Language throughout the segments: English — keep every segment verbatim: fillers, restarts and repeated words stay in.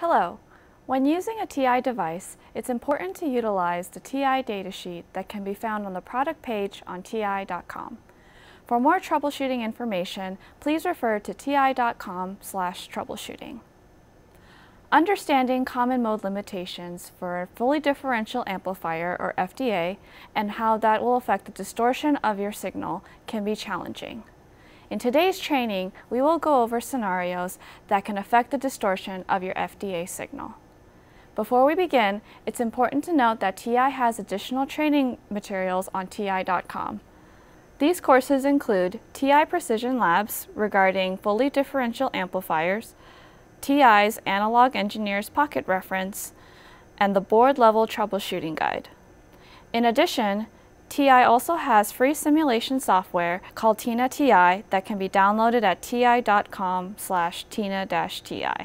Hello! When using a T I device, it's important to utilize the T I datasheet that can be found on the product page on T I dot com. For more troubleshooting information, please refer to T I dot com slash troubleshooting. Understanding common mode limitations for a fully differential amplifier, or F D A, and how that will affect the distortion of your signal can be challenging. In today's training, we will go over scenarios that can affect the distortion of your F D A signal. Before we begin, it's important to note that T I has additional training materials on T I dot com. These courses include T I Precision Labs regarding fully differential amplifiers, T I's Analog Engineer's Pocket Reference, and the board-level troubleshooting guide. In addition, T I also has free simulation software called Tina T I that can be downloaded at T I dot com slash Tina T I.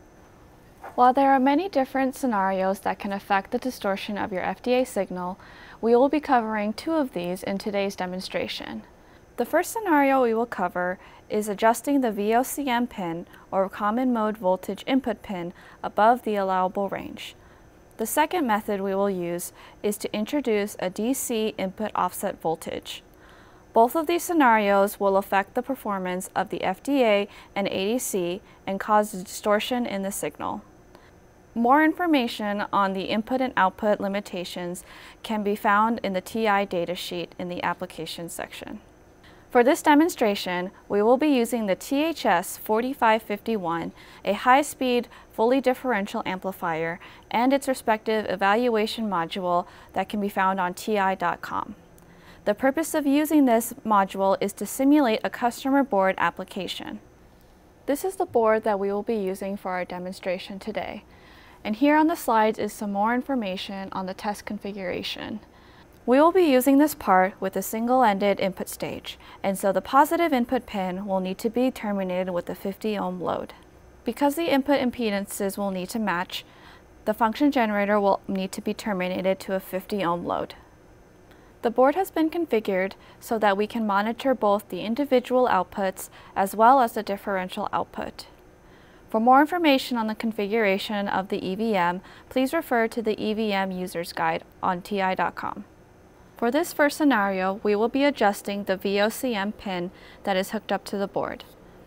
While there are many different scenarios that can affect the distortion of your F D A signal, we will be covering two of these in today's demonstration. The first scenario we will cover is adjusting the V O C M pin, or common mode voltage input pin, above the allowable range. The second method we will use is to introduce a D C input offset voltage. Both of these scenarios will affect the performance of the F D A and A D C and cause distortion in the signal. More information on the input and output limitations can be found in the T I datasheet in the applications section. For this demonstration, we will be using the T H S forty-five fifty-one, a high-speed, fully differential amplifier, and its respective evaluation module that can be found on T I dot com. The purpose of using this module is to simulate a customer board application. This is the board that we will be using for our demonstration today. And here on the slides is some more information on the test configuration. We will be using this part with a single-ended input stage, and so the positive input pin will need to be terminated with a fifty ohm load. Because the input impedances will need to match, the function generator will need to be terminated to a fifty ohm load. The board has been configured so that we can monitor both the individual outputs as well as the differential output. For more information on the configuration of the E V M, please refer to the E V M User's Guide on T I dot com. For this first scenario, we will be adjusting the V O C M pin that is hooked up to the board.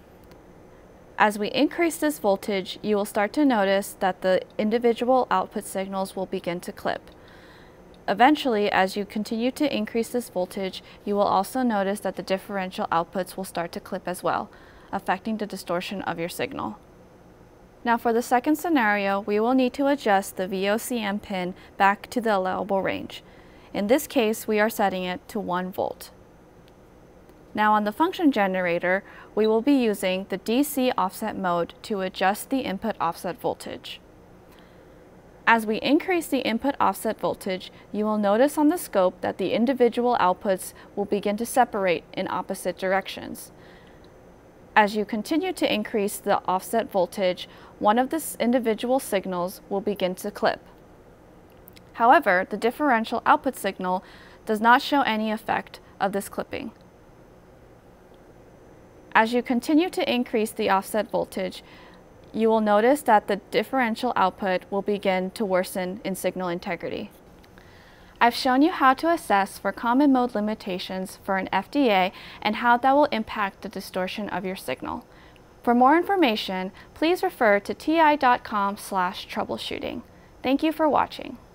As we increase this voltage, you will start to notice that the individual output signals will begin to clip. Eventually, as you continue to increase this voltage, you will also notice that the differential outputs will start to clip as well, affecting the distortion of your signal. Now for the second scenario, we will need to adjust the V O C M pin back to the allowable range. In this case, we are setting it to one volt. Now on the function generator, we will be using the D C offset mode to adjust the input offset voltage. As we increase the input offset voltage, you will notice on the scope that the individual outputs will begin to separate in opposite directions. As you continue to increase the offset voltage, one of the individual signals will begin to clip. However, the differential output signal does not show any effect of this clipping. As you continue to increase the offset voltage, you will notice that the differential output will begin to worsen in signal integrity. I've shown you how to assess for common mode limitations for an F D A and how that will impact the distortion of your signal. For more information, please refer to T I dot com slash troubleshooting. Thank you for watching.